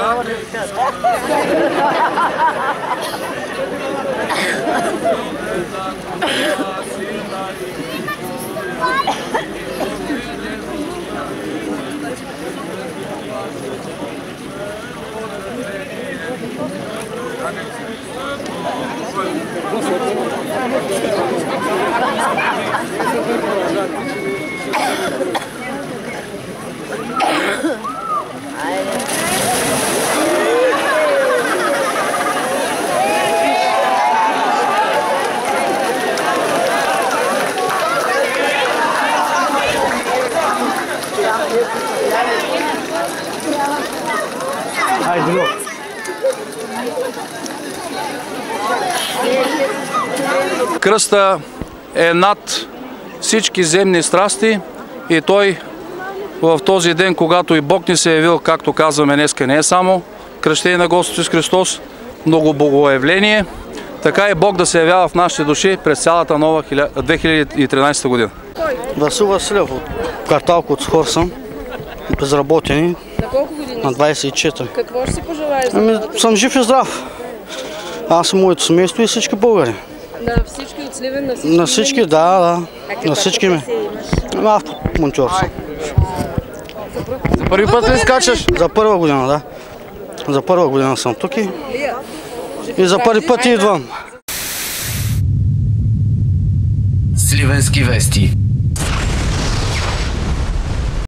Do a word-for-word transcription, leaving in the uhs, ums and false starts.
Кръста е над всички земни страсти и той в този ден, когато и Бог ни се е явил, както казваме днеска, не е само кръщение на Господ Исус Христос, много богоявление, така и Бог да се явява в нашите души през цялата нова две хиляди и тринадесета година. Васил Василев от квартал Коцхор съм, безработени. На колко години? На двадесет и четири. Какво ще си пожелаеш? Ами, съм жив и здрав. Аз съм моето семейство и всички българи. На всички от Сливен, на всички? На всички, да, да. На всички ми. Аз монтьор съм. За първи път ли скачаш? За първа година, да. За първа година съм тук и, и за първи път идвам. Сливенски вести.